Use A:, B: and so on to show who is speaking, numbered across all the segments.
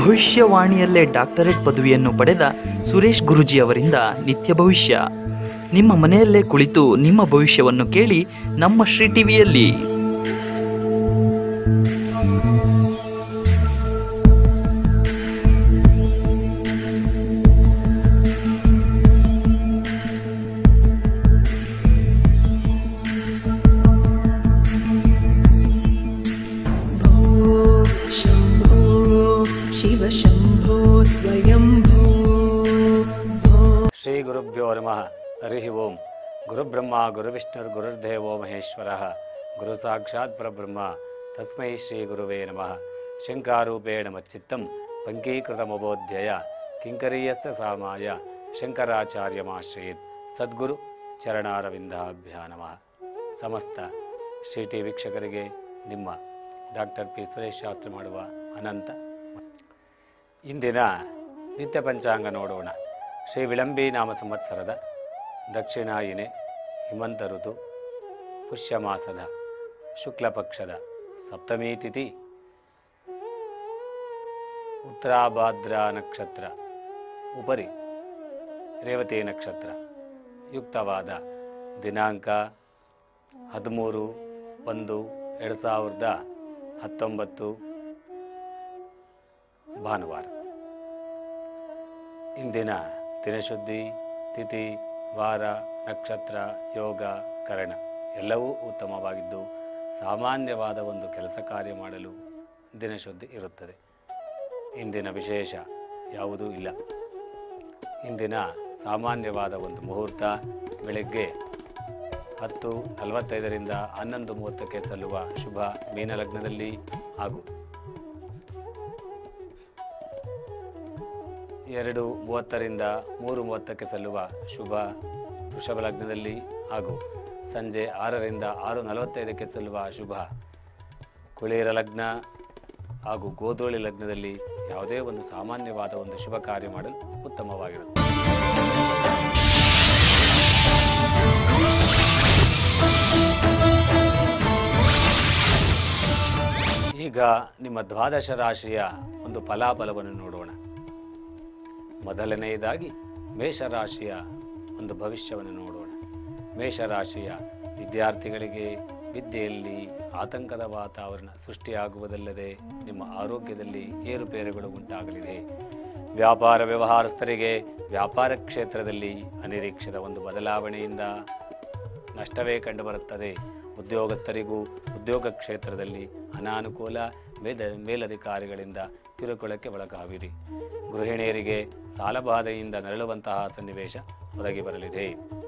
A: ಭವಿಷ್ಯವಾಣಿಯಲ್ಲೇ doctorate ಪದವಿಯನ್ನು ಪಡೆದ ಸುರೇಶ್ ಗುರೂಜಿ ಅವರಿಂದ ನಿತ್ಯ ಭವಿಷ್ಯ. ನಿಮ್ಮ ಮನೆಯಲ್ಲೇ ಕುಳಿತು ನಿಮ್ಮ ಭವಿಷ್ಯವನ್ನು ಕೇಳಿ ನಮ್ಮ ಶ್ರೀ ಟಿವಿಯಲ್ಲಿ.
B: ಶ್ರೀ ಗುರುಭ್ಯೋ ನಮಃ. ಹರಿ ಓಂ. ಗುರುಬ್ರಹ್ಮ ಗುರುವಿಷ್ಣುರ್ ಗುರುರ್ದೇವೋ ಮಹೇಶ್ವರಃ. ಗುರು ಸಾಕ್ಷಾತ್ ಪರಬ್ರಹ್ಮ ತಸ್ಮೈ ಶ್ರೀ ಗುರುವೇ ನಮಃ. ಶಂಕಾರೂಪೇಣ ಮಚ್ಚಿತ್ತಂ ಪಂಕೀಕೃತಮಬೋಧ್ಯಯ ಕಿಂಕರೀಯಸ್ಯ ಸಾಮಾಯ ಶಂಕರಾಚಾರ್ಯಮಾಶ್ರಯೇತ್. ಸದ್ಗುರು ಚರಣಾರವಿಂದಾಭ್ಯ ನಮಃ. ಸಮಸ್ತ ಶ್ರೀ ಟಿ ವೀಕ್ಷಕರಿಗೆ ನಿಮ್ಮ ಡಾಕ್ಟರ್ ಪಿ ಸುರೇಶ್ ಶಾಸ್ತ್ರಿ ಮಾಡುವ ಅನಂತ. ಇಂದಿನ ನಿತ್ಯ ಪಂಚಾಂಗ ನೋಡೋಣ. ಶ್ರೀ ವಿಳಂಬಿ ನಾಮ ಸಂವತ್ಸರದ ದಕ್ಷಿಣಾಯಿನೆ ಹಿಮಂತ ಋತು ಪುಷ್ಯ ಮಾಸದ ಶುಕ್ಲ ಪಕ್ಷದ ಸಪ್ತಮೀ ತಿಥಿ ಉತ್ತರಾಭಾದ್ರಾ ನಕ್ಷತ್ರ ಉಪರಿ ರೇವತಿ ನಕ್ಷತ್ರ ಯುಕ್ತವಾದ ದಿನಾಂಕ 13/1/2019 ಭಾನುವಾರ. ಇಂದಿನ ದಿನಶುದ್ಧಿ, ತಿಥಿ, ವಾರ, ನಕ್ಷತ್ರ, ಯೋಗ, ಕರಣ ಎಲ್ಲವೂ ಉತ್ತಮವಾಗಿದ್ದು ಸಾಮಾನ್ಯವಾದ ಒಂದು ಕೆಲಸ ಕಾರ್ಯ ಮಾಡಲು ದಿನಶುದ್ಧಿ ಇರುತ್ತದೆ. ಇಂದಿನ ವಿಶೇಷ ಯಾವುದೂ ಇಲ್ಲ. ಇಂದಿನ ಸಾಮಾನ್ಯವಾದ ಒಂದು ಮುಹೂರ್ತ ಬೆಳಗ್ಗೆ 10:45ರಿಂದ 11:30 ಸಲ್ಲುವ ಶುಭ ಮೀನಲಗ್ನದಲ್ಲಿ ಹಾಗೂ 2:30ರಿಂದ 3:30 ಸಲ್ಲುವ ಶುಭ ವೃಷಭ ಲಗ್ನದಲ್ಲಿ ಹಾಗೂ ಸಂಜೆ 6ರಿಂದ 6:45 ಸಲ್ಲುವ ಶುಭ ಕುಳೀರ ಲಗ್ನ ಹಾಗೂ ಗೋಧೂಳಿ ಲಗ್ನದಲ್ಲಿ ಯಾವುದೇ ಒಂದು ಸಾಮಾನ್ಯವಾದ ಒಂದು ಶುಭ ಕಾರ್ಯ ಮಾಡಲು ಉತ್ತಮವಾಗಿರುತ್ತೆ. ಈಗ ನಿಮ್ಮ ದ್ವಾದಶ ರಾಶಿಯ ಒಂದು ಫಲಾಫಲವನ್ನು ನೋಡೋಣ. ಮೊದಲನೆಯದಾಗಿ ಮೇಷರಾಶಿಯ ಒಂದು ಭವಿಷ್ಯವನ್ನು ನೋಡೋಣ. ಮೇಷರಾಶಿಯ ವಿದ್ಯಾರ್ಥಿಗಳಿಗೆ ವಿದ್ಯೆಯಲ್ಲಿ ಆತಂಕದ ವಾತಾವರಣ ಸೃಷ್ಟಿಯಾಗುವುದಲ್ಲದೆ ನಿಮ್ಮ ಆರೋಗ್ಯದಲ್ಲಿ ಏರುಪೇರುಗಳು ಉಂಟಾಗಲಿದೆ. ವ್ಯಾಪಾರ ವ್ಯವಹಾರಸ್ಥರಿಗೆ ವ್ಯಾಪಾರ ಕ್ಷೇತ್ರದಲ್ಲಿ ಅನಿರೀಕ್ಷಿತ ಒಂದು ಬದಲಾವಣೆಯಿಂದ ನಷ್ಟವೇ ಕಂಡುಬರುತ್ತದೆ. ಉದ್ಯೋಗಸ್ಥರಿಗೂ ಉದ್ಯೋಗ ಕ್ಷೇತ್ರದಲ್ಲಿ ಅನಾನುಕೂಲ, ಮೇಲಧಿಕಾರಿಗಳಿಂದ ಕಿರುಕುಳಕ್ಕೆ ಒಳಗಾವಿರಿ. ಗೃಹಿಣಿಯರಿಗೆ ಸಾಲಬಾಧೆಯಿಂದ ನರಳುವಂತಹ ಸನ್ನಿವೇಶ ಒದಗಿ ಬರಲಿದೆ.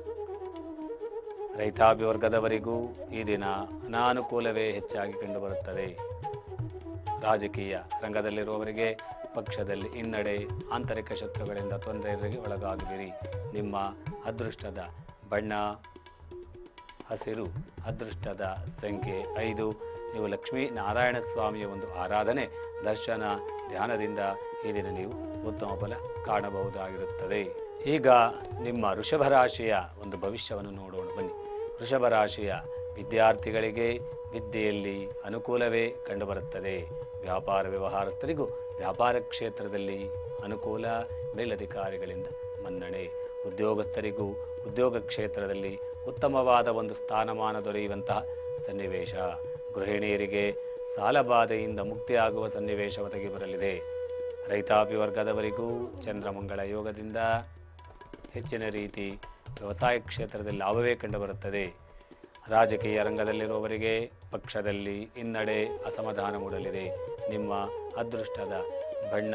B: ರೈತಾಪಿ ವರ್ಗದವರಿಗೂ ಈ ದಿನ ಅನಾನುಕೂಲವೇ ಹೆಚ್ಚಾಗಿ ಕಂಡುಬರುತ್ತದೆ. ರಾಜಕೀಯ ರಂಗದಲ್ಲಿರುವವರಿಗೆ ಪಕ್ಷದಲ್ಲಿ ಹಿನ್ನಡೆ, ಆಂತರಿಕ ಶತ್ರುಗಳಿಂದ ತೊಂದರೆಗೆ ಒಳಗಾಗುವಿರಿ. ನಿಮ್ಮ ಅದೃಷ್ಟದ ಬಣ್ಣ ಹಸಿರು, ಅದೃಷ್ಟದ ಸಂಖ್ಯೆ 5. ನೀವು ಲಕ್ಷ್ಮೀ ನಾರಾಯಣ ಸ್ವಾಮಿಯ ಒಂದು ಆರಾಧನೆ, ದರ್ಶನ, ಧ್ಯಾನದಿಂದ ಈ ದಿನ ನೀವು ಉತ್ತಮ ಫಲ ಕಾಣಬಹುದಾಗಿರುತ್ತದೆ. ಈಗ ನಿಮ್ಮ ವೃಷಭ ರಾಶಿಯ ಒಂದು ಭವಿಷ್ಯವನ್ನು ನೋಡೋಣ ಬನ್ನಿ. ವೃಷಭ ರಾಶಿಯ ವಿದ್ಯಾರ್ಥಿಗಳಿಗೆ ವಿದ್ಯೆಯಲ್ಲಿ ಅನುಕೂಲವೇ ಕಂಡುಬರುತ್ತದೆ. ವ್ಯಾಪಾರ ವ್ಯವಹಾರಸ್ಥರಿಗೂ ವ್ಯಾಪಾರ ಕ್ಷೇತ್ರದಲ್ಲಿ ಅನುಕೂಲ, ಮೇಲಧಿಕಾರಿಗಳಿಂದ ಮನ್ನಣೆ. ಉದ್ಯೋಗಸ್ಥರಿಗೂ ಉದ್ಯೋಗ ಕ್ಷೇತ್ರದಲ್ಲಿ ಉತ್ತಮವಾದ ಒಂದು ಸ್ಥಾನಮಾನ ದೊರೆಯುವಂತಹ ಸನ್ನಿವೇಶ. ಗೃಹಿಣಿಯರಿಗೆ ಸಾಲಬಾಧೆಯಿಂದ ಮುಕ್ತಿಯಾಗುವ ಸನ್ನಿವೇಶ ಒದಗಿ ಬರಲಿದೆ. ರೈತಾಪಿ ವರ್ಗದವರಿಗೂ ಚಂದ್ರಮಂಗಳ ಯೋಗದಿಂದ ಹೆಚ್ಚಿನ ರೀತಿ ವ್ಯವಸಾಯ ಕ್ಷೇತ್ರದಲ್ಲಿ ಲಾಭವೇ ಕಂಡುಬರುತ್ತದೆ. ರಾಜಕೀಯ ರಂಗದಲ್ಲಿರುವವರಿಗೆ ಪಕ್ಷದಲ್ಲಿ ಹಿನ್ನಡೆ, ಅಸಮಾಧಾನ ಮೂಡಲಿದೆ. ನಿಮ್ಮ ಅದೃಷ್ಟದ ಬಣ್ಣ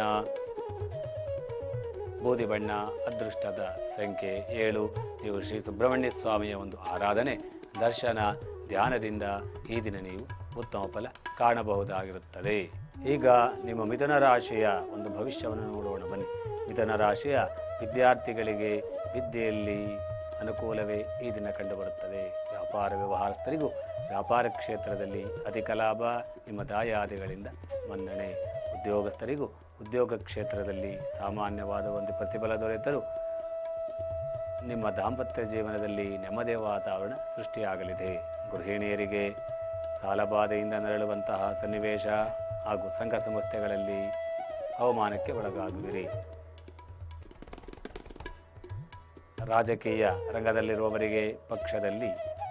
B: ಬೂದಿ ಬಣ್ಣ, ಅದೃಷ್ಟದ ಸಂಖ್ಯೆ 7. ನೀವು ಶ್ರೀ ಸುಬ್ರಹ್ಮಣ್ಯ ಸ್ವಾಮಿಯ ಒಂದು ಆರಾಧನೆ, ದರ್ಶನ, ಧ್ಯಾನದಿಂದ ಈ ದಿನ ನೀವು ಉತ್ತಮ ಫಲ ಕಾಣಬಹುದಾಗಿರುತ್ತದೆ. ಈಗ ನಿಮ್ಮ ಮಿಥುನ ರಾಶಿಯ ಒಂದು ಭವಿಷ್ಯವನ್ನು ನೋಡೋಣ ಬನ್ನಿ. ಮಿಥುನ ರಾಶಿಯ ವಿದ್ಯಾರ್ಥಿಗಳಿಗೆ ವಿದ್ಯೆಯಲ್ಲಿ ಅನುಕೂಲವೇ ಈ ದಿನ ಕಂಡುಬರುತ್ತದೆ. ವ್ಯಾಪಾರ ವ್ಯವಹಾರಸ್ಥರಿಗೂ ವ್ಯಾಪಾರ ಕ್ಷೇತ್ರದಲ್ಲಿ ಅಧಿಕ ಲಾಭ, ನಿಮ್ಮ ದಾಯಾದಿಗಳಿಂದ ಮನ್ನಣೆ. ಉದ್ಯೋಗಸ್ಥರಿಗೂ ಉದ್ಯೋಗ ಕ್ಷೇತ್ರದಲ್ಲಿ ಸಾಮಾನ್ಯವಾದ ಒಂದು ಪ್ರತಿಫಲ ದೊರೆತರೂ ನಿಮ್ಮ ದಾಂಪತ್ಯ ಜೀವನದಲ್ಲಿ ನೆಮ್ಮದಿಯ ವಾತಾವರಣ ಸೃಷ್ಟಿಯಾಗಲಿದೆ. ಗೃಹಿಣಿಯರಿಗೆ ಸಾಲಬಾಧೆಯಿಂದ ನರಳುವಂತಹ ಸನ್ನಿವೇಶ ಹಾಗೂ ಸಂಘ ಸಂಸ್ಥೆಗಳಲ್ಲಿ ಅವಮಾನಕ್ಕೆ ಒಳಗಾಗುವಿರಿ. ರಾಜಕೀಯ ರಂಗದಲ್ಲಿರುವವರಿಗೆ ಪಕ್ಷದಲ್ಲಿ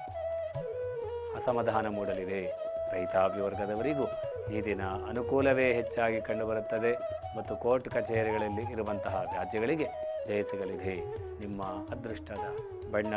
B: ಅಸಮಾಧಾನ ಮೂಡಲಿದೆ. ರೈತಾಪಿ ವರ್ಗದವರಿಗೂ ಈ ದಿನ ಅನುಕೂಲವೇ ಹೆಚ್ಚಾಗಿ ಕಂಡುಬರುತ್ತದೆ ಮತ್ತು ಕೋರ್ಟ್ ಕಚೇರಿಗಳಲ್ಲಿ ಇರುವಂತಹ ವ್ಯಾಜ್ಯಗಳಿಗೆ ಜಯ ಸಿಗಲಿದೆ. ನಿಮ್ಮ ಅದೃಷ್ಟದ ಬಣ್ಣ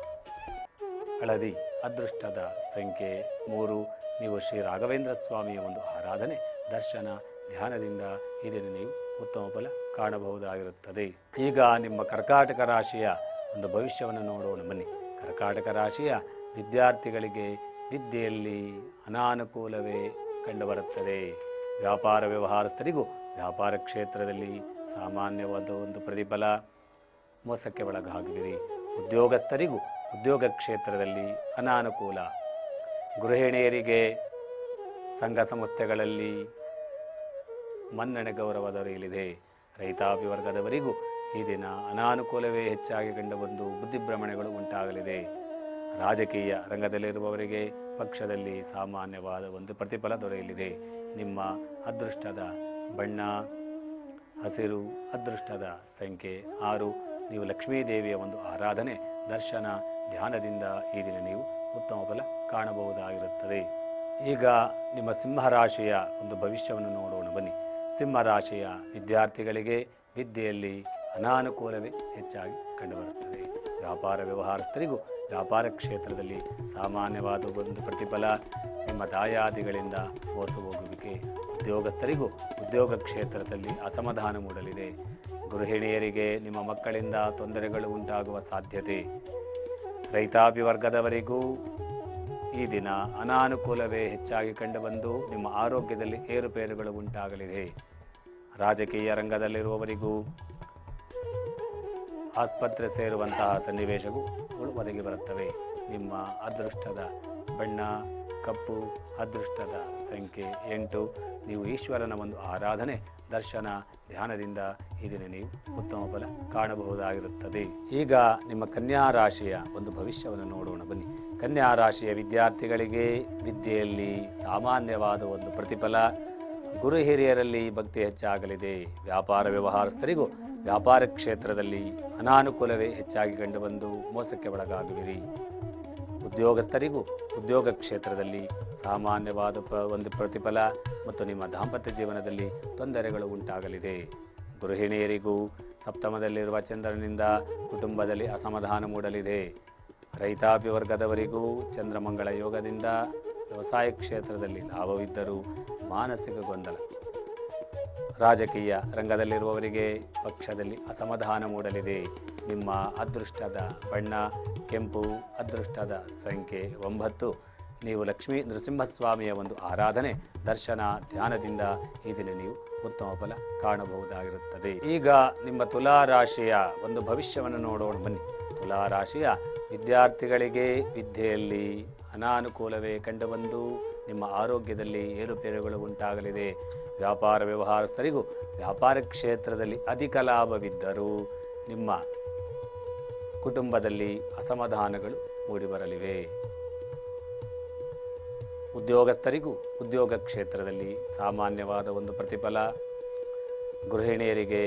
B: ಹಳದಿ, ಅದೃಷ್ಟದ ಸಂಖ್ಯೆ 3. ನೀವು ಶ್ರೀ ರಾಘವೇಂದ್ರ ಸ್ವಾಮಿಯ ಒಂದು ಆರಾಧನೆ, ದರ್ಶನ, ಧ್ಯಾನದಿಂದ ಈ ದಿನ ನೀವು ಉತ್ತಮ ಫಲ ಕಾಣಬಹುದಾಗಿರುತ್ತದೆ. ಈಗ ನಿಮ್ಮ ಕರ್ಕಾಟಕ ರಾಶಿಯ ಒಂದು ಭವಿಷ್ಯವನ್ನು ನೋಡೋಣ ಬನ್ನಿ. ಕರ್ಕಾಟಕ ರಾಶಿಯ ವಿದ್ಯಾರ್ಥಿಗಳಿಗೆ ವಿದ್ಯೆಯಲ್ಲಿ ಅನಾನುಕೂಲವೇ ಕಂಡುಬರುತ್ತದೆ. ವ್ಯಾಪಾರ ವ್ಯವಹಾರಸ್ಥರಿಗೂ ವ್ಯಾಪಾರ ಕ್ಷೇತ್ರದಲ್ಲಿ ಸಾಮಾನ್ಯವಾದ ಒಂದು ಪ್ರತಿಫಲ, ಮೋಸಕ್ಕೆ ಒಳಗಾಗುವಿರಿ. ಉದ್ಯೋಗಸ್ಥರಿಗೂ ಉದ್ಯೋಗ ಕ್ಷೇತ್ರದಲ್ಲಿ ಅನಾನುಕೂಲ. ಗೃಹಿಣಿಯರಿಗೆ ಸಂಘ ಸಂಸ್ಥೆಗಳಲ್ಲಿ ಮನ್ನಣೆ ಗೌರವ ದೊರೆಯಲಿದೆ. ರೈತಾಪಿ ವರ್ಗದವರಿಗೂ ಈ ದಿನ ಅನಾನುಕೂಲವೇ ಹೆಚ್ಚಾಗಿ ಕಂಡುಬಂದು ಬುದ್ಧಿಭ್ರಮಣೆಗಳು ಉಂಟಾಗಲಿದೆ. ರಾಜಕೀಯ ರಂಗದಲ್ಲಿರುವವರಿಗೆ ಪಕ್ಷದಲ್ಲಿ ಸಾಮಾನ್ಯವಾದ ಒಂದು ಪ್ರತಿಫಲ ದೊರೆಯಲಿದೆ. ನಿಮ್ಮ ಅದೃಷ್ಟದ ಬಣ್ಣ ಹಸಿರು, ಅದೃಷ್ಟದ ಸಂಖ್ಯೆ 6. ನೀವು ಲಕ್ಷ್ಮೀ ದೇವಿಯ ಒಂದು ಆರಾಧನೆ, ದರ್ಶನ, ಧ್ಯಾನದಿಂದ ಈ ದಿನ ನೀವು ಉತ್ತಮ ಫಲ ಕಾಣಬಹುದಾಗಿರುತ್ತದೆ. ಈಗ ನಿಮ್ಮ ಸಿಂಹರಾಶಿಯ ಒಂದು ಭವಿಷ್ಯವನ್ನು ನೋಡೋಣ ಬನ್ನಿ. ಸಿಂಹರಾಶಿಯ ವಿದ್ಯಾರ್ಥಿಗಳಿಗೆ ವಿದ್ಯೆಯಲ್ಲಿ ಅನಾನುಕೂಲವೇ ಹೆಚ್ಚಾಗಿ ಕಂಡುಬರುತ್ತದೆ. ವ್ಯಾಪಾರ ವ್ಯವಹಾರಸ್ಥರಿಗೂ ವ್ಯಾಪಾರ ಕ್ಷೇತ್ರದಲ್ಲಿ ಸಾಮಾನ್ಯವಾದ ಒಂದು ಪ್ರತಿಫಲ, ನಿಮ್ಮ ದಾಯಾದಿಗಳಿಂದ ಮೋಸ ಹೋಗುವಿಕೆ. ಉದ್ಯೋಗಸ್ಥರಿಗೂ ಉದ್ಯೋಗ ಕ್ಷೇತ್ರದಲ್ಲಿ ಅಸಮಾಧಾನ ಮೂಡಲಿದೆ. ಗೃಹಿಣಿಯರಿಗೆ ನಿಮ್ಮ ಮಕ್ಕಳಿಂದ ತೊಂದರೆಗಳು ಉಂಟಾಗುವ ಸಾಧ್ಯತೆ. ರೈತಾಪಿ ವರ್ಗದವರಿಗೂ ಈ ದಿನ ಅನಾನುಕೂಲವೇ ಹೆಚ್ಚಾಗಿ ಕಂಡುಬಂದು ನಿಮ್ಮ ಆರೋಗ್ಯದಲ್ಲಿ ಏರುಪೇರುಗಳು ಉಂಟಾಗಲಿದೆ. ರಾಜಕೀಯ ರಂಗದಲ್ಲಿರುವವರಿಗೂ ಆಸ್ಪತ್ರೆ ಸೇರುವಂತಹ ಸನ್ನಿವೇಶಗಳು ಒದಗಿ ಬರುತ್ತವೆ. ನಿಮ್ಮ ಅದೃಷ್ಟದ ಬಣ್ಣ ಕಪ್ಪು, ಅದೃಷ್ಟದ ಸಂಖ್ಯೆ 8. ನೀವು ಈಶ್ವರನ ಒಂದು ಆರಾಧನೆ, ದರ್ಶನ, ಧ್ಯಾನದಿಂದ ಈ ದಿನ ನೀವು ಉತ್ತಮ ಫಲ ಕಾಣಬಹುದಾಗಿರುತ್ತದೆ. ಈಗ ನಿಮ್ಮ ಕನ್ಯಾ ರಾಶಿಯ ಒಂದು ಭವಿಷ್ಯವನ್ನು ನೋಡೋಣ ಬನ್ನಿ. ಕನ್ಯಾ ರಾಶಿಯ ವಿದ್ಯಾರ್ಥಿಗಳಿಗೆ ವಿದ್ಯೆಯಲ್ಲಿ ಸಾಮಾನ್ಯವಾದ ಒಂದು ಪ್ರತಿಫಲ, ಗುರು ಹಿರಿಯರಲ್ಲಿ ಭಕ್ತಿ ಹೆಚ್ಚಾಗಲಿದೆ. ವ್ಯಾಪಾರ ವ್ಯವಹಾರಸ್ಥರಿಗೂ ವ್ಯಾಪಾರ ಕ್ಷೇತ್ರದಲ್ಲಿ ಅನಾನುಕೂಲವೇ ಹೆಚ್ಚಾಗಿ ಕಂಡುಬಂದು ಮೋಸಕ್ಕೆ ಒಳಗಾಗುವಿರಿ. ಉದ್ಯೋಗಸ್ಥರಿಗೂ ಉದ್ಯೋಗ ಕ್ಷೇತ್ರದಲ್ಲಿ ಸಾಮಾನ್ಯವಾದ ಒಂದು ಪ್ರತಿಫಲ ಮತ್ತು ನಿಮ್ಮ ದಾಂಪತ್ಯ ಜೀವನದಲ್ಲಿ ತೊಂದರೆಗಳು ಉಂಟಾಗಲಿದೆ. ಗೃಹಿಣಿಯರಿಗೂ ಸಪ್ತಮದಲ್ಲಿರುವ ಚಂದ್ರನಿಂದ ಕುಟುಂಬದಲ್ಲಿ ಅಸಮಾಧಾನ ಮೂಡಲಿದೆ. ರೈತಾಪಿ ವರ್ಗದವರಿಗೂ ಚಂದ್ರಮಂಗಳ ಯೋಗದಿಂದ ವ್ಯವಸಾಯ ಕ್ಷೇತ್ರದಲ್ಲಿ ಲಾಭವಿದ್ದರೂ ಮಾನಸಿಕ ಗೊಂದಲ. ರಾಜಕೀಯ ರಂಗದಲ್ಲಿರುವವರಿಗೆ ಪಕ್ಷದಲ್ಲಿ ಅಸಮಾಧಾನ ಮೂಡಲಿದೆ. ನಿಮ್ಮ ಅದೃಷ್ಟದ ಬಣ್ಣ ಕೆಂಪು, ಅದೃಷ್ಟದ ಸಂಖ್ಯೆ 9. ನೀವು ಲಕ್ಷ್ಮೀ ನೃಸಿಂಹಸ್ವಾಮಿಯ ಒಂದು ಆರಾಧನೆ, ದರ್ಶನ, ಧ್ಯಾನದಿಂದ ಈ ದಿನ ನೀವು ಉತ್ತಮ ಫಲ ಕಾಣಬಹುದಾಗಿರುತ್ತದೆ. ಈಗ ನಿಮ್ಮ ತುಲಾ ರಾಶಿಯ ಒಂದು ಭವಿಷ್ಯವನ್ನು ನೋಡೋಣ ಬನ್ನಿ. ತುಲಾ ರಾಶಿಯ ವಿದ್ಯಾರ್ಥಿಗಳಿಗೆ ವಿದ್ಯೆಯಲ್ಲಿ ಅನಾನುಕೂಲವೇ ಕಂಡುಬಂದು ನಿಮ್ಮ ಆರೋಗ್ಯದಲ್ಲಿ ಏರುಪೇರುಗಳು ಉಂಟಾಗಲಿದೆ. ವ್ಯಾಪಾರ ವ್ಯವಹಾರಸ್ಥರಿಗೂ ವ್ಯಾಪಾರ ಕ್ಷೇತ್ರದಲ್ಲಿ ಅಧಿಕ ಲಾಭವಿದ್ದರೂ ನಿಮ್ಮ ಕುಟುಂಬದಲ್ಲಿ ಅಸಮಾಧಾನಗಳು ಮೂಡಿಬರಲಿವೆ. ಉದ್ಯೋಗಸ್ಥರಿಗೂ ಉದ್ಯೋಗ ಕ್ಷೇತ್ರದಲ್ಲಿ ಸಾಮಾನ್ಯವಾದ ಒಂದು ಪ್ರತಿಫಲ, ಗೃಹಿಣಿಯರಿಗೆ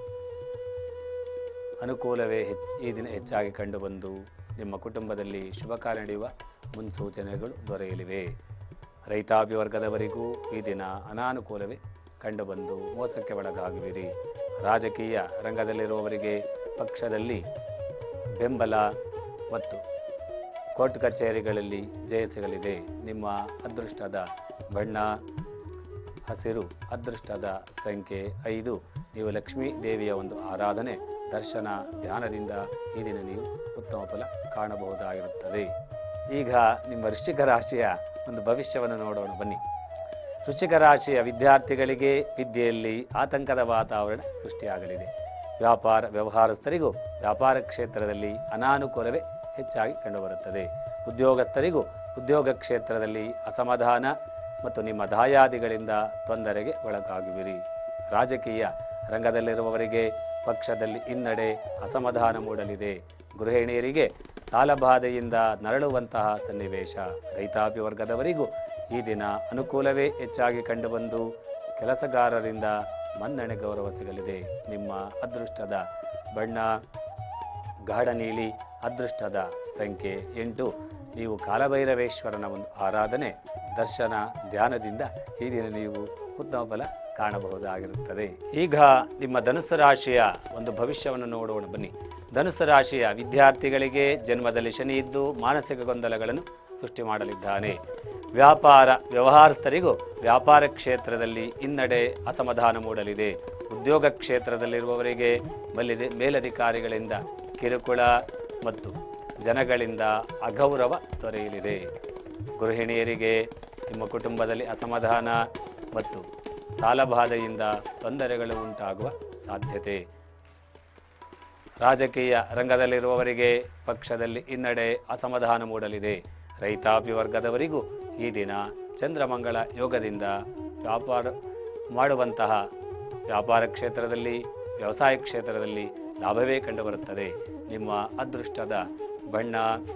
B: ಅನುಕೂಲವೇ ಈ ದಿನ ಹೆಚ್ಚಾಗಿ ಕಂಡುಬಂದು ನಿಮ್ಮ ಕುಟುಂಬದಲ್ಲಿ ಶುಭ ಕಾರ್ಯ ನಡೆಯುವ ಮುನ್ಸೂಚನೆಗಳು ದೊರೆಯಲಿವೆ. ರೈತಾಪಿ ವರ್ಗದವರಿಗೂ ಈ ದಿನ ಅನಾನುಕೂಲವೇ ಕಂಡುಬಂದು ಮೋಸಕ್ಕೆ ಒಳಗಾಗುವಿರಿ. ರಾಜಕೀಯ ರಂಗದಲ್ಲಿರುವವರಿಗೆ ಪಕ್ಷದಲ್ಲಿ ಬೆಂಬಲ ಮತ್ತು ಕೋರ್ಟ್ ಕಚೇರಿಗಳಲ್ಲಿ ಜಯ ಸಿಗಲಿದೆ. ನಿಮ್ಮ ಅದೃಷ್ಟದ ಬಣ್ಣ ಹಸಿರು, ಅದೃಷ್ಟದ ಸಂಖ್ಯೆ 5. ನೀವು ಲಕ್ಷ್ಮೀ ದೇವಿಯ ಒಂದು ಆರಾಧನೆ, ದರ್ಶನ, ಧ್ಯಾನದಿಂದ ಈ ದಿನ ನೀವು ಉತ್ತಮ ಫಲ ಕಾಣಬಹುದಾಗಿರುತ್ತದೆ. ಈಗ ನಿಮ್ಮ ವೃಶ್ಚಿಕ ರಾಶಿಯ ಒಂದು ಭವಿಷ್ಯವನ್ನು ನೋಡೋಣ ಬನ್ನಿ. ವೃಶ್ಚಿಕ ರಾಶಿಯ ವಿದ್ಯಾರ್ಥಿಗಳಿಗೆ ವಿದ್ಯೆಯಲ್ಲಿ ಆತಂಕದ ವಾತಾವರಣ ಸೃಷ್ಟಿಯಾಗಲಿದೆ. ವ್ಯಾಪಾರ ವ್ಯವಹಾರಸ್ಥರಿಗೂ ವ್ಯಾಪಾರ ಕ್ಷೇತ್ರದಲ್ಲಿ ಅನಾನುಕೂಲವೇ ಹೆಚ್ಚಾಗಿ ಕಂಡುಬರುತ್ತದೆ. ಉದ್ಯೋಗಸ್ಥರಿಗೂ ಉದ್ಯೋಗ ಕ್ಷೇತ್ರದಲ್ಲಿ ಅಸಮಾಧಾನ ಮತ್ತು ನಿಮ್ಮ ದಾಯಾದಿಗಳಿಂದ ತೊಂದರೆಗೆ ಒಳಗಾಗುವಿರಿ. ರಾಜಕೀಯ ರಂಗದಲ್ಲಿರುವವರಿಗೆ ಪಕ್ಷದಲ್ಲಿ ಹಿನ್ನಡೆ, ಅಸಮಾಧಾನ ಮೂಡಲಿದೆ. ಗೃಹಿಣಿಯರಿಗೆ ಸಾಲಬಾಧೆಯಿಂದ ನರಳುವಂತಹ ಸನ್ನಿವೇಶ. ರೈತಾಪಿ ವರ್ಗದವರಿಗೂ ಈ ದಿನ ಅನುಕೂಲವೇ ಹೆಚ್ಚಾಗಿ ಕಂಡುಬಂದು ಕೆಲಸಗಾರರಿಂದ ಮನ್ನಣೆ ಗೌರವ ಸಿಗಲಿದೆ. ನಿಮ್ಮ ಅದೃಷ್ಟದ ಬಣ್ಣ ಗಾಢ ನೀಲಿ, ಅದೃಷ್ಟದ ಸಂಖ್ಯೆ 8. ನೀವು ಕಾಲಭೈರವೇಶ್ವರನ ಒಂದು ಆರಾಧನೆ, ದರ್ಶನ, ಧ್ಯಾನದಿಂದ ಈ ದಿನ ನೀವು ಉತ್ತಮ ಫಲ ಕಾಣಬಹುದಾಗಿರುತ್ತದೆ. ಈಗ ನಿಮ್ಮ ಧನುಸ್ಸು ರಾಶಿಯ ಒಂದು ಭವಿಷ್ಯವನ್ನು ನೋಡೋಣ ಬನ್ನಿ. ಧನುಸ್ಸು ರಾಶಿಯ ವಿದ್ಯಾರ್ಥಿಗಳಿಗೆ ಜನ್ಮದಲ್ಲಿ ಶನಿ ಇದ್ದು ಮಾನಸಿಕ ಗೊಂದಲಗಳನ್ನು ಸೃಷ್ಟಿ ಮಾಡಲಿದ್ದಾನೆ. ವ್ಯಾಪಾರ ವ್ಯವಹಾರಸ್ಥರಿಗೂ ವ್ಯಾಪಾರ ಕ್ಷೇತ್ರದಲ್ಲಿ ಹಿನ್ನಡೆ, ಅಸಮಾಧಾನ ಮೂಡಲಿದೆ. ಉದ್ಯೋಗ ಕ್ಷೇತ್ರದಲ್ಲಿರುವವರಿಗೆ ಮೇಲಧಿಕಾರಿಗಳಿಂದ ಕಿರುಕುಳ ಮತ್ತು ಜನಗಳಿಂದ ಅಗೌರವ ದೊರೆಯಲಿದೆ. ಗೃಹಿಣಿಯರಿಗೆ ನಿಮ್ಮ ಕುಟುಂಬದಲ್ಲಿ ಅಸಮಾಧಾನ ಮತ್ತು ಸಾಲಬಾಧೆಯಿಂದ ತೊಂದರೆಗಳು ಉಂಟಾಗುವ ಸಾಧ್ಯತೆ. ರಾಜಕೀಯ ರಂಗದಲ್ಲಿರುವವರಿಗೆ ಪಕ್ಷದಲ್ಲಿ ಹಿನ್ನಡೆ, ಅಸಮಾಧಾನ ಮೂಡಲಿದೆ. ರೈತಾಪಿ ವರ್ಗದವರಿಗೂ ಈ ದಿನ ಚಂದ್ರಮಂಗಳ ಯೋಗದಿಂದ ವ್ಯಾಪಾರ ಮಾಡುವಂತಹ ವ್ಯಾಪಾರ ಕ್ಷೇತ್ರದಲ್ಲಿ, ವ್ಯವಸಾಯ ಕ್ಷೇತ್ರದಲ್ಲಿ ಲಾಭವೇ ಕಂಡುಬರುತ್ತದೆ. ನಿಮ್ಮ ಅದೃಷ್ಟದ ಬಣ್ಣ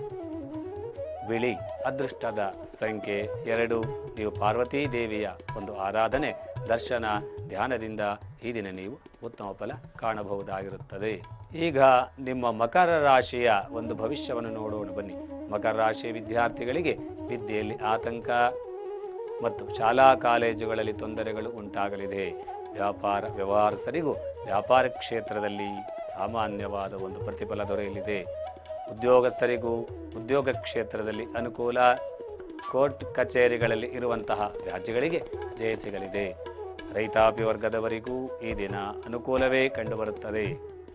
B: ಬಿಳಿ, ಅದೃಷ್ಟದ ಸಂಖ್ಯೆ 2. ನೀವು ಪಾರ್ವತೀ ದೇವಿಯ ಒಂದು ಆರಾಧನೆ, ದರ್ಶನ, ಧ್ಯಾನದಿಂದ ಈ ದಿನ ನೀವು ಉತ್ತಮ ಫಲ ಕಾಣಬಹುದಾಗಿರುತ್ತದೆ. ಈಗ ನಿಮ್ಮ ಮಕರ ರಾಶಿಯ ಒಂದು ಭವಿಷ್ಯವನ್ನು ನೋಡೋಣ ಬನ್ನಿ. ಮಕರ ರಾಶಿಯ ವಿದ್ಯಾರ್ಥಿಗಳಿಗೆ ವಿದ್ಯೆಯಲ್ಲಿ ಆತಂಕ ಮತ್ತು ಶಾಲಾ ಕಾಲೇಜುಗಳಲ್ಲಿ ತೊಂದರೆಗಳು ಉಂಟಾಗಲಿದೆ. ವ್ಯಾಪಾರ ವ್ಯವಹಾರಸ್ಥರಿಗೂ ವ್ಯಾಪಾರ ಕ್ಷೇತ್ರದಲ್ಲಿ ಸಾಮಾನ್ಯವಾದ ಒಂದು ಪ್ರತಿಫಲ ದೊರೆಯಲಿದೆ. ಉದ್ಯೋಗಸ್ಥರಿಗೂ ಉದ್ಯೋಗ ಕ್ಷೇತ್ರದಲ್ಲಿ ಅನುಕೂಲ. ಕೋರ್ಟ್ ಕಚೇರಿಗಳಲ್ಲಿ ಇರುವಂತಹ ವ್ಯಾಜ್ಯಗಳಿಗೆ ಜಯ ಸಿಗಲಿದೆ. ರೈತಾಪಿ ವರ್ಗದವರಿಗೂ ಈ ದಿನ ಅನುಕೂಲವೇ ಕಂಡುಬರುತ್ತದೆ.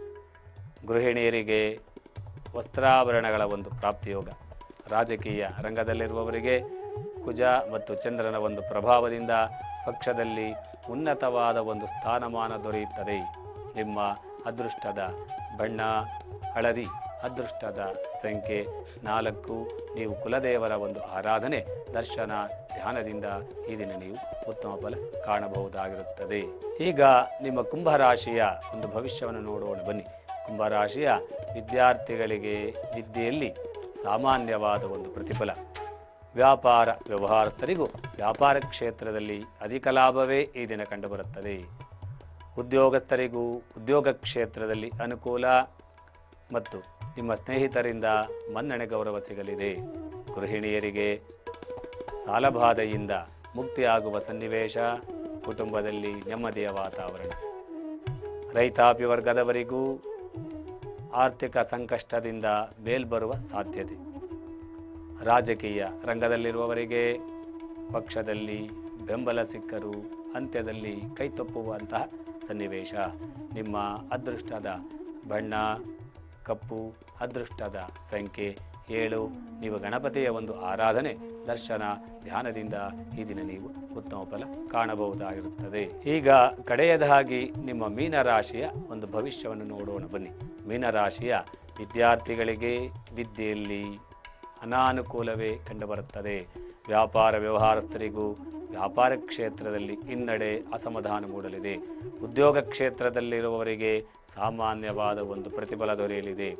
B: ಗೃಹಿಣಿಯರಿಗೆ ವಸ್ತ್ರಾಭರಣಗಳ ಒಂದು ಪ್ರಾಪ್ತಿಯೋಗ. ರಾಜಕೀಯ ರಂಗದಲ್ಲಿರುವವರಿಗೆ ಕುಜ ಮತ್ತು ಚಂದ್ರನ ಒಂದು ಪ್ರಭಾವದಿಂದ ಪಕ್ಷದಲ್ಲಿ ಉನ್ನತವಾದ ಒಂದು ಸ್ಥಾನಮಾನ ದೊರೆಯುತ್ತದೆ. ನಿಮ್ಮ ಅದೃಷ್ಟದ ಬಣ್ಣ ಹಳದಿ, ಅದೃಷ್ಟದ ಸಂಖ್ಯೆ 4. ನೀವು ಕುಲದೇವರ ಒಂದು ಆರಾಧನೆ, ದರ್ಶನ, ಧ್ಯಾನದಿಂದ ಈ ದಿನ ನೀವು ಉತ್ತಮ ಫಲ ಕಾಣಬಹುದಾಗಿರುತ್ತದೆ. ಈಗ ನಿಮ್ಮ ಕುಂಭರಾಶಿಯ ಒಂದು ಭವಿಷ್ಯವನ್ನು ನೋಡೋಣ ಬನ್ನಿ. ಕುಂಭರಾಶಿಯ ವಿದ್ಯಾರ್ಥಿಗಳಿಗೆ ವಿದ್ಯೆಯಲ್ಲಿ ಸಾಮಾನ್ಯವಾದ ಒಂದು ಪ್ರತಿಫಲ. ವ್ಯಾಪಾರ ವ್ಯವಹಾರಸ್ಥರಿಗೂ ವ್ಯಾಪಾರ ಕ್ಷೇತ್ರದಲ್ಲಿ ಅಧಿಕ ಲಾಭವೇ ಈ ದಿನ ಕಂಡುಬರುತ್ತದೆ. ಉದ್ಯೋಗಸ್ಥರಿಗೂ ಉದ್ಯೋಗ ಕ್ಷೇತ್ರದಲ್ಲಿ ಅನುಕೂಲ ಮತ್ತು ನಿಮ್ಮ ಸ್ನೇಹಿತರಿಂದ ಮನ್ನಣೆ ಗೌರವ ಸಿಗಲಿದೆ. ಗೃಹಿಣಿಯರಿಗೆ ಸಾಲಬಾಧೆಯಿಂದ ಮುಕ್ತಿಯಾಗುವ ಸನ್ನಿವೇಶ, ಕುಟುಂಬದಲ್ಲಿ ನೆಮ್ಮದಿಯ ವಾತಾವರಣ. ರೈತಾಪಿ ವರ್ಗದವರಿಗೂ ಆರ್ಥಿಕ ಸಂಕಷ್ಟದಿಂದ ಮೇಲ್ಬರುವ ಸಾಧ್ಯತೆ. ರಾಜಕೀಯ ರಂಗದಲ್ಲಿರುವವರಿಗೆ ಪಕ್ಷದಲ್ಲಿ ಬೆಂಬಲ ಸಿಕ್ಕರೂ ಅಂತ್ಯದಲ್ಲಿ ಕೈತಪ್ಪುವಂತಹ ಸನ್ನಿವೇಶ. ನಿಮ್ಮ ಅದೃಷ್ಟದ ಬಣ್ಣ ಕಪ್ಪು, ಅದೃಷ್ಟದ ಸಂಖ್ಯೆ 7. ನೀವು ಗಣಪತಿಯ ಒಂದು ಆರಾಧನೆ, ದರ್ಶನ, ಧ್ಯಾನದಿಂದ ಈ ದಿನ ನೀವು ಉತ್ತಮ ಫಲ ಕಾಣಬಹುದಾಗಿರುತ್ತದೆ. ಈಗ ಕಡೆಯದಾಗಿ ನಿಮ್ಮ ಮೀನರಾಶಿಯ ಒಂದು ಭವಿಷ್ಯವನ್ನು ನೋಡೋಣ ಬನ್ನಿ. ಮೀನರಾಶಿಯ ವಿದ್ಯಾರ್ಥಿಗಳಿಗೆ ವಿದ್ಯೆಯಲ್ಲಿ ಅನಾನುಕೂಲವೇ ಕಂಡುಬರುತ್ತದೆ. ವ್ಯಾಪಾರ ವ್ಯವಹಾರಸ್ಥರಿಗೂ ವ್ಯಾಪಾರ ಕ್ಷೇತ್ರದಲ್ಲಿ ಹಿನ್ನಡೆ, ಅಸಮಾಧಾನ ಮೂಡಲಿದೆ. ಉದ್ಯೋಗ ಕ್ಷೇತ್ರದಲ್ಲಿರುವವರಿಗೆ ಸಾಮಾನ್ಯವಾದ ಒಂದು ಪ್ರತಿಫಲ ದೊರೆಯಲಿದೆ.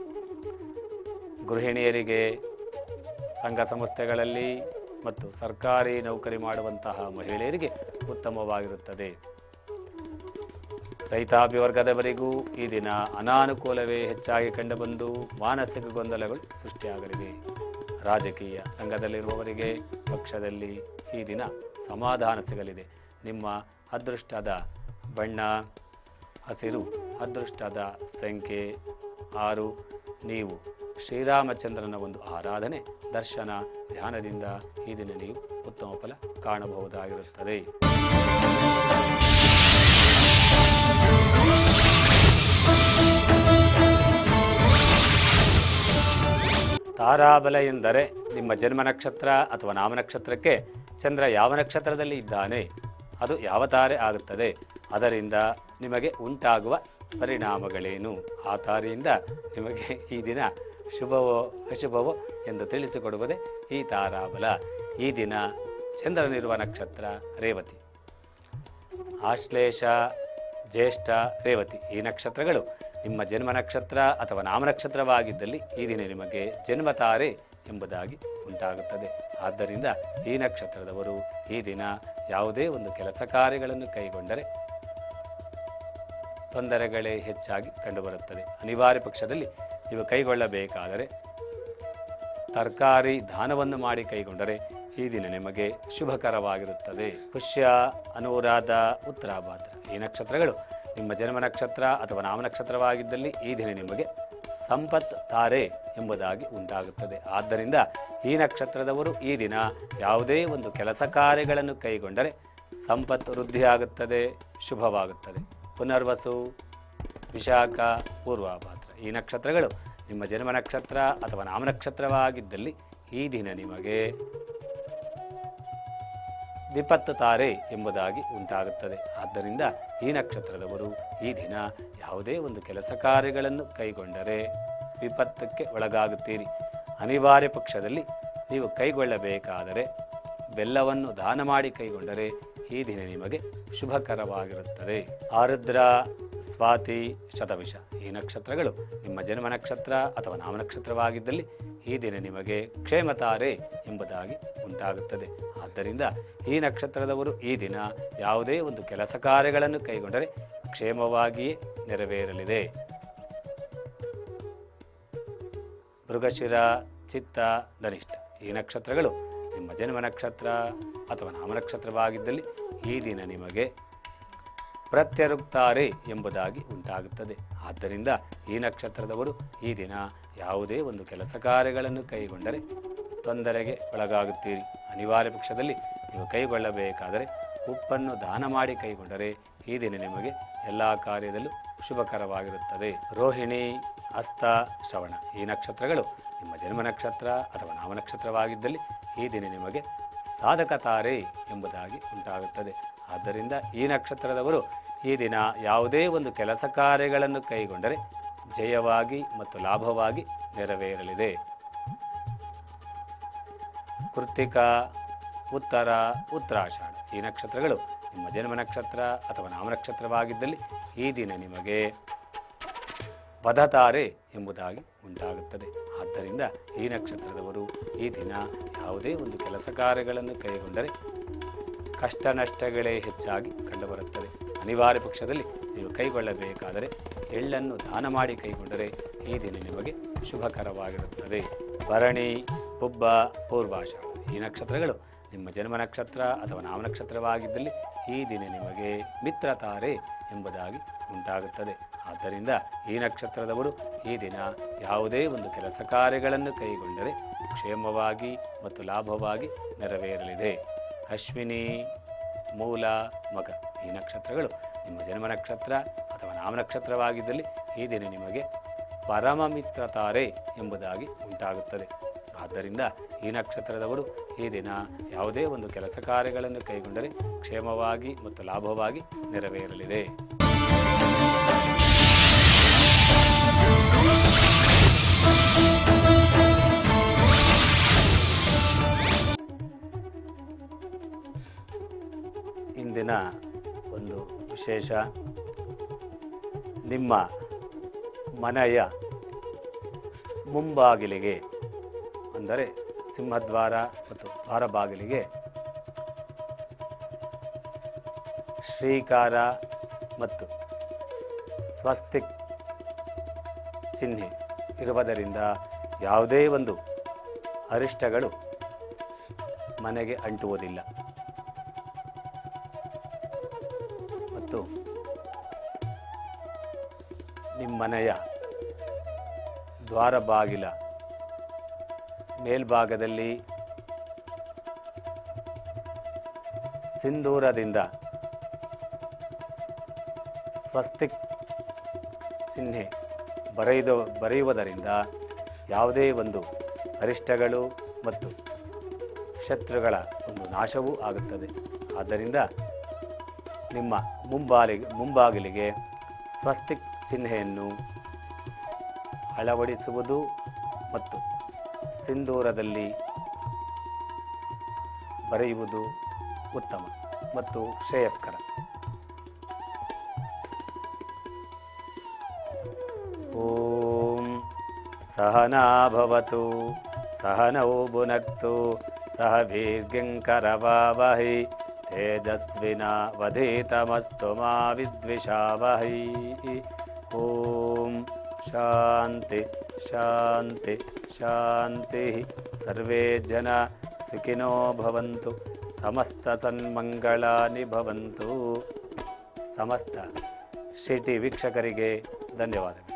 B: ಗೃಹಿಣಿಯರಿಗೆ ಸಂಘ ಸಂಸ್ಥೆಗಳಲ್ಲಿ ಮತ್ತು ಸರ್ಕಾರಿ ನೌಕರಿ ಮಾಡುವಂತಹ ಮಹಿಳೆಯರಿಗೆ ಉತ್ತಮವಾಗಿರುತ್ತದೆ. ರೈತಾಪಿ ವರ್ಗದವರಿಗೂ ಈ ದಿನ ಅನಾನುಕೂಲವೇ ಹೆಚ್ಚಾಗಿ ಕಂಡುಬಂದು ಮಾನಸಿಕ ಗೊಂದಲಗಳು ಸೃಷ್ಟಿಯಾಗಲಿದೆ. ರಾಜಕೀಯ ರಂಗದಲ್ಲಿರುವವರಿಗೆ ಪಕ್ಷದಲ್ಲಿ ಈ ದಿನ ಸಮಾಧಾನ ಸಿಗಲಿದೆ. ನಿಮ್ಮ ಅದೃಷ್ಟದ ಬಣ್ಣ ಹಸಿರು, ಅದೃಷ್ಟದ ಸಂಖ್ಯೆ 6. ನೀವು ಶ್ರೀರಾಮಚಂದ್ರನ ಒಂದು ಆರಾಧನೆ, ದರ್ಶನ, ಧ್ಯಾನದಿಂದ ಈ ದಿನ ನೀವು ಉತ್ತಮ ಫಲ ಕಾಣಬಹುದಾಗಿರುತ್ತದೆ. ತಾರಾಬಲ ಎಂದರೆ ನಿಮ್ಮ ಜನ್ಮ ನಕ್ಷತ್ರ ಅಥವಾ ನಾಮ ನಕ್ಷತ್ರಕ್ಕೆ ಚಂದ್ರ ಯಾವ ನಕ್ಷತ್ರದಲ್ಲಿ ಇದ್ದಾನೆ ಅದು ಯಾವ ತಾರೆ ಆಗುತ್ತದೆ, ಅದರಿಂದ ನಿಮಗೆ ಉಂಟಾಗುವ ಪರಿಣಾಮಗಳೇನು, ಆ ತಾರೆಯಿಂದ ನಿಮಗೆ ಈ ದಿನ ಶುಭವೋ ಅಶುಭವೋ ಎಂದು ತಿಳಿಸಿಕೊಡುವುದೇ ಈ ತಾರಾಬಲ. ಈ ದಿನ ಚಂದ್ರನಿರುವ ನಕ್ಷತ್ರ ರೇವತಿ. ಆಶ್ಲೇಷ, ಜ್ಯೇಷ್ಠ, ರೇವತಿ ಈ ನಕ್ಷತ್ರಗಳು ನಿಮ್ಮ ಜನ್ಮ ನಕ್ಷತ್ರ ಅಥವಾ ನಾಮ ನಕ್ಷತ್ರವಾಗಿದ್ದಲ್ಲಿ ಈ ದಿನ ನಿಮಗೆ ಜನ್ಮತಾರೆ ಎಂಬುದಾಗಿ ಉಂಟಾಗುತ್ತದೆ. ಆದ್ದರಿಂದ ಈ ನಕ್ಷತ್ರದವರು ಈ ದಿನ ಯಾವುದೇ ಒಂದು ಕೆಲಸ ಕಾರ್ಯಗಳನ್ನು ಕೈಗೊಂಡರೆ ತೊಂದರೆಗಳೇ ಹೆಚ್ಚಾಗಿ ಕಂಡುಬರುತ್ತದೆ. ಅನಿವಾರ್ಯ ಪಕ್ಷದಲ್ಲಿ ನೀವು ಕೈಗೊಳ್ಳಬೇಕಾದರೆ ತರಕಾರಿ ದಾನವನ್ನು ಮಾಡಿ ಕೈಗೊಂಡರೆ ಈ ದಿನ ನಿಮಗೆ ಶುಭಕರವಾಗಿರುತ್ತದೆ. ಪುಷ್ಯ, ಅನುರಾಧ, ಉತ್ತರಾಭಾದ್ರ ಈ ನಕ್ಷತ್ರಗಳು ನಿಮ್ಮ ಜನ್ಮ ನಕ್ಷತ್ರ ಅಥವಾ ನಾಮ ನಕ್ಷತ್ರವಾಗಿದ್ದಲ್ಲಿ ಈ ದಿನ ನಿಮಗೆ ಸಂಪತ್ ತಾರೆ ಎಂಬುದಾಗಿ ಉಂಟಾಗುತ್ತದೆ. ಆದ್ದರಿಂದ ಈ ನಕ್ಷತ್ರದವರು ಈ ದಿನ ಯಾವುದೇ ಒಂದು ಕೆಲಸ ಕಾರ್ಯಗಳನ್ನು ಕೈಗೊಂಡರೆ ಸಂಪತ್ತು ವೃದ್ಧಿಯಾಗುತ್ತದೆ, ಶುಭವಾಗುತ್ತದೆ. ಪುನರ್ವಸು, ವಿಶಾಖ, ಪೂರ್ವಾಭಾದ್ರ ಈ ನಕ್ಷತ್ರಗಳು ನಿಮ್ಮ ಜನ್ಮ ನಕ್ಷತ್ರ ಅಥವಾ ನಾಮ ನಕ್ಷತ್ರವಾಗಿದ್ದಲ್ಲಿ ಈ ದಿನ ನಿಮಗೆ ವಿಪತ್ತು ತಾರೆ ಎಂಬುದಾಗಿ ಉಂಟಾಗುತ್ತದೆ. ಆದ್ದರಿಂದ ಈ ನಕ್ಷತ್ರದವರು ಈ ದಿನ ಯಾವುದೇ ಒಂದು ಕೆಲಸ ಕಾರ್ಯಗಳನ್ನು ಕೈಗೊಂಡರೆ ವಿಪತ್ತಕ್ಕೆ ಒಳಗಾಗುತ್ತೀರಿ. ಅನಿವಾರ್ಯ ಪಕ್ಷದಲ್ಲಿ ನೀವು ಕೈಗೊಳ್ಳಬೇಕಾದರೆ ಬೆಲ್ಲವನ್ನು ದಾನ ಮಾಡಿ ಕೈಗೊಂಡರೆ ಈ ದಿನ ನಿಮಗೆ ಶುಭಕರವಾಗಿರುತ್ತದೆ. ಆರುದ್ರ, ಸ್ವಾತಿ, ಶತವಿಷ ಈ ನಕ್ಷತ್ರಗಳು ನಿಮ್ಮ ಜನ್ಮ ನಕ್ಷತ್ರ ಅಥವಾ ನಾಮ ನಕ್ಷತ್ರವಾಗಿದ್ದಲ್ಲಿ ಈ ದಿನ ನಿಮಗೆ ಕ್ಷೇಮತಾರೆ ಎಂಬುದಾಗಿ ಉಂಟಾಗುತ್ತದೆ. ಆದ್ದರಿಂದ ಈ ನಕ್ಷತ್ರದವರು ಈ ದಿನ ಯಾವುದೇ ಒಂದು ಕೆಲಸ ಕಾರ್ಯಗಳನ್ನು ಕೈಗೊಂಡರೆ ಕ್ಷೇಮವಾಗಿಯೇ ನೆರವೇರಲಿದೆ. ಮೃಗಶಿರ, ಚಿತ್ತ, ಧನಿಷ್ಠ ಈ ನಕ್ಷತ್ರಗಳು ನಿಮ್ಮ ಜನ್ಮ ನಕ್ಷತ್ರ ಅಥವಾ ನಾಮ ನಕ್ಷತ್ರವಾಗಿದ್ದಲ್ಲಿ ಈ ದಿನ ನಿಮಗೆ ಪ್ರತ್ಯರುಕ್ತಾರೆ ಎಂಬುದಾಗಿ ಉಂಟಾಗುತ್ತದೆ. ಆದ್ದರಿಂದ ಈ ನಕ್ಷತ್ರದವರು ಈ ದಿನ ಯಾವುದೇ ಒಂದು ಕೆಲಸ ಕಾರ್ಯಗಳನ್ನು ಕೈಗೊಂಡರೆ ತೊಂದರೆಗೆ ಒಳಗಾಗುತ್ತೀರಿ. ಅನಿವಾರ್ಯ ಪಕ್ಷದಲ್ಲಿ ನೀವು ಕೈಗೊಳ್ಳಬೇಕಾದರೆ ಉಪ್ಪನ್ನು ದಾನ ಮಾಡಿ ಕೈಗೊಂಡರೆ ಈ ದಿನ ನಿಮಗೆ ಎಲ್ಲ ಕಾರ್ಯದಲ್ಲೂ ಶುಭಕರವಾಗಿರುತ್ತದೆ. ರೋಹಿಣಿ, ಹಸ್ತ, ಶ್ರವಣ ಈ ನಕ್ಷತ್ರಗಳು ನಿಮ್ಮ ಜನ್ಮ ನಕ್ಷತ್ರ ಅಥವಾ ನಾಮ ನಕ್ಷತ್ರವಾಗಿದ್ದಲ್ಲಿ ಈ ದಿನ ನಿಮಗೆ ಸಾಧಕ ತಾರೆ ಎಂಬುದಾಗಿ ಉಂಟಾಗುತ್ತದೆ. ಆದ್ದರಿಂದ ಈ ನಕ್ಷತ್ರದವರು ಈ ದಿನ ಯಾವುದೇ ಒಂದು ಕೆಲಸ ಕಾರ್ಯಗಳನ್ನು ಕೈಗೊಂಡರೆ ಜಯವಾಗಿ ಮತ್ತು ಲಾಭವಾಗಿ ನೆರವೇರಲಿದೆ. ಕೃತ್ತಿಕ, ಉತ್ತರ, ಉತ್ತರಾಷಾಢ ಈ ನಕ್ಷತ್ರಗಳು ನಿಮ್ಮ ಜನ್ಮ ನಕ್ಷತ್ರ ಅಥವಾ ನಾಮ ನಕ್ಷತ್ರವಾಗಿದ್ದಲ್ಲಿ ಈ ದಿನ ನಿಮಗೆ ವಧತಾರೆ ಎಂಬುದಾಗಿ ಉಂಟಾಗುತ್ತದೆ. ಆದ್ದರಿಂದ ಈ ನಕ್ಷತ್ರದವರು ಈ ದಿನ ಯಾವುದೇ ಒಂದು ಕೆಲಸ ಕಾರ್ಯಗಳನ್ನು ಕೈಗೊಂಡರೆ ಕಷ್ಟ ನಷ್ಟಗಳೇ ಹೆಚ್ಚಾಗಿ ಕಂಡುಬರುತ್ತದೆ. ಅನಿವಾರ್ಯ ಪಕ್ಷದಲ್ಲಿ ನೀವು ಕೈಗೊಳ್ಳಬೇಕಾದರೆ ಎಳ್ಳನ್ನು ದಾನ ಮಾಡಿ ಕೈಗೊಂಡರೆ ಈ ದಿನ ನಿಮಗೆ ಶುಭಕರವಾಗಿರುತ್ತದೆ. ಭರಣಿ, ಪುಬ್ಬ, ಪೂರ್ವಾಷಾಢ ಈ ನಕ್ಷತ್ರಗಳು ನಿಮ್ಮ ಜನ್ಮ ನಕ್ಷತ್ರ ಅಥವಾ ನಾಮ ನಕ್ಷತ್ರವಾಗಿದ್ದಲ್ಲಿ ಈ ದಿನ ನಿಮಗೆ ಮಿತ್ರತಾರೆ ಎಂಬುದಾಗಿ ಉಂಟಾಗುತ್ತದೆ. ಆದ್ದರಿಂದ ಈ ನಕ್ಷತ್ರದವರು ಈ ದಿನ ಯಾವುದೇ ಒಂದು ಕೆಲಸ ಕಾರ್ಯಗಳನ್ನು ಕೈಗೊಂಡರೆ ಕ್ಷೇಮವಾಗಿ ಮತ್ತು ಲಾಭವಾಗಿ ನೆರವೇರಲಿದೆ. ಅಶ್ವಿನಿ, ಮೂಲ, ಮಗ ಈ ನಕ್ಷತ್ರಗಳು ನಿಮ್ಮ ಜನ್ಮ ನಕ್ಷತ್ರ ಅಥವಾ ನಾಮ ನಕ್ಷತ್ರವಾಗಿದ್ದಲ್ಲಿ ಈ ದಿನ ನಿಮಗೆ ಪರಮ ಮಿತ್ರತಾರೆ ಎಂಬುದಾಗಿ ಉಂಟಾಗುತ್ತದೆ. ಆದ್ದರಿಂದ ಈ ನಕ್ಷತ್ರದವರು ಈ ದಿನ ಯಾವುದೇ ಒಂದು ಕೆಲಸ ಕಾರ್ಯಗಳನ್ನು ಕೈಗೊಂಡರೆ ಕ್ಷೇಮವಾಗಿ ಮತ್ತು ಲಾಭವಾಗಿ ನೆರವೇರಲಿದೆ. ಇಂದಿನ ಒಂದು ವಿಶೇಷ, ನಿಮ್ಮ ಮನೆಯ ಮುಂಬಾಗಿಲಿಗೆ ಅಂದರೆ ಸಿಂಹದ್ವಾರ ಮತ್ತು ದ್ವಾರಬಾಗಿಲಿಗೆ ಶ್ರೀಕಾರ ಮತ್ತು ಸ್ವಸ್ತಿಕ್ ಚಿಹ್ನೆ ಇರುವುದರಿಂದ ಯಾವುದೇ ಒಂದು ಅರಿಷ್ಟಗಳು ಮನೆಗೆ ಅಂಟುವುದಿಲ್ಲ ಮತ್ತು ನಿಮ್ಮನೆಯ ದ್ವಾರಬಾಗಿಲ ಮೇಲ್ಭಾಗದಲ್ಲಿ ಸಿಂಧೂರದಿಂದ ಸ್ವಸ್ತಿಕ್ ಚಿಹ್ನೆ ಬರೆಯುವುದರಿಂದ ಯಾವುದೇ ಒಂದು ಅರಿಷ್ಟಗಳು ಮತ್ತು ಶತ್ರುಗಳ ಒಂದು ನಾಶವೂ ಆಗುತ್ತದೆ. ಆದ್ದರಿಂದ ನಿಮ್ಮ ಮುಂಬಾಗಿಲಿಗೆ ಸ್ವಸ್ತಿಕ್ ಚಿಹ್ನೆಯನ್ನು ಅಳವಡಿಸುವುದು ಮತ್ತು ಸಿಂಧೂರದಲ್ಲಿ ಬರೆಯುವುದು ಉತ್ತಮ ಮತ್ತು ಶ್ರೇಯಸ್ಕರ. ಓಂ ಸಹನಾ ಭವತು ಸಹನೌ ಭುನಕ್ತು ಸಹ ವೀರ್ಯಂಕರವಾವಹೈ ತೇಜಸ್ವಿನಾವಧೀತಮಸ್ತು ಮಾ ವಿದ್ವಿಷಾವಹೈ. ಓಂ ಶಾಂತಿ ಶಾಂತಿ ಶಾಂತಿ. ಸರ್ವೇ ಜನ ಸುಖಿನೋ ಭವಂತು. ಸಮಸ್ತ ಸನ್ಮಂಗಳಾನಿ ಭವಂತು. ಸಮಸ್ತ ಶ್ರೀ ಟಿ ವೀಕ್ಷಕರಿಗೆ ಧನ್ಯವಾದಗಳು.